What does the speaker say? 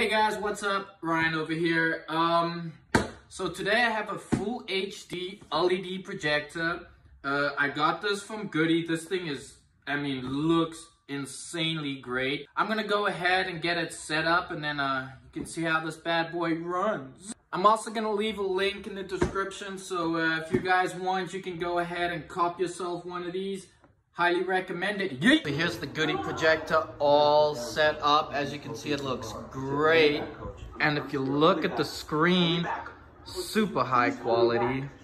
Hey guys, what's up? Ryan over here. So today I have a full HD LED projector. I got this from GooDee. This thing is, looks insanely great. I'm gonna go ahead and get it set up, and then you can see how this bad boy runs. I'm also gonna leave a link in the description, so if you guys want, you can go ahead and cop yourself one of these. Highly recommend it. Yeet! Here's the GooDee projector all set up. As you can see, it looks great. And if you look at the screen, super high quality.